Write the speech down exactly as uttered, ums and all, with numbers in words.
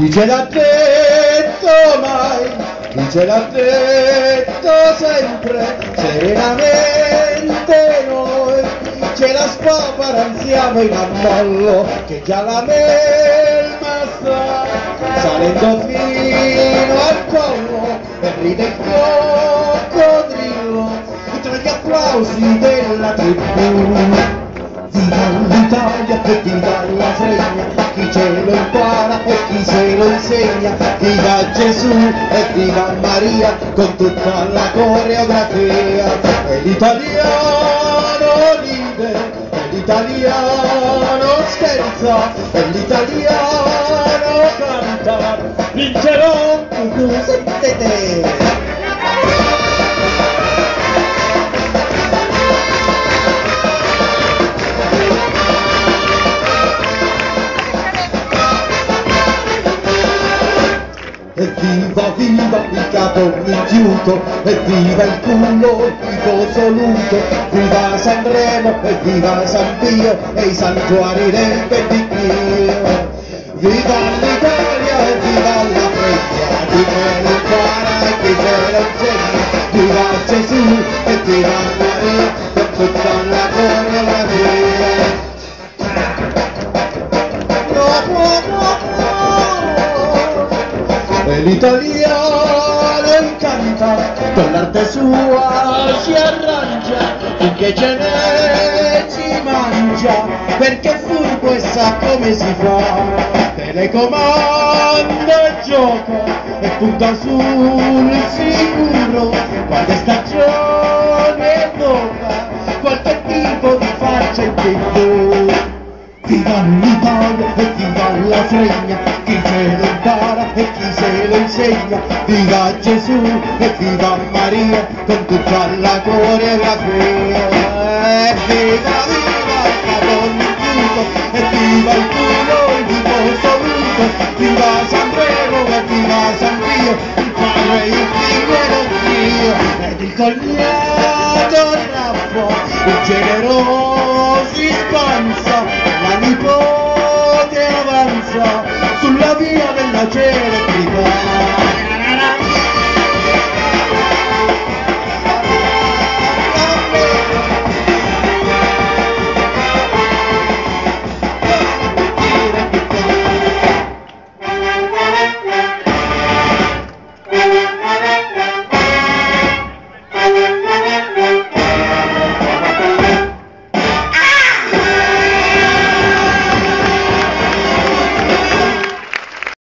Chi ce l'ha detto mai, chi ce l'ha detto sempre, serenamente noi, ce la spaparanziamo in ammollo, che già la melma sta, salendo fino al collo, e ride il coccodrillo, tra gli applausi della tribù. Viva l'Italia e viva la fregna, chi ce lo impara e chi se lo insegna, viva Gesù e viva Maria, con tutta la coreografia. E l'italiano ride, e l'italiano scherza, e l'italiano canta, vincerò, tu sentite. Evviva, viva il capo minchiuto, evviva il culo, il coso lungo, viva Sanremo, evviva San Pio e i santuari del Benedictio. Viva l'Italia e viva la fregna, chi me lo impara e chi me lo insegna, viva Gesù e viva Maria, con tutta la coreografia. E l'italiano incanta, con l'arte sua si arrangia, finché ce ne si mangia, perché è furbo e sa come si fa. Telecomanda e gioco e punta sul sicuro, qualche stagione evoca qualche tipo di faccia in tivù. Viva l'Italia e viva la fregna, chi se lo impara e chi se lo insegna, viva Gesù e viva Maria, con tutta la coreografia. E viva, viva il capo minchiuto, e viva il culo, il vivo soluto, viva Sanremo e viva San Pio, il padre, il figlio e lo zio, ed il cognato Raffo, il generosi spanza, la nipote avanza sulla via della celebrità.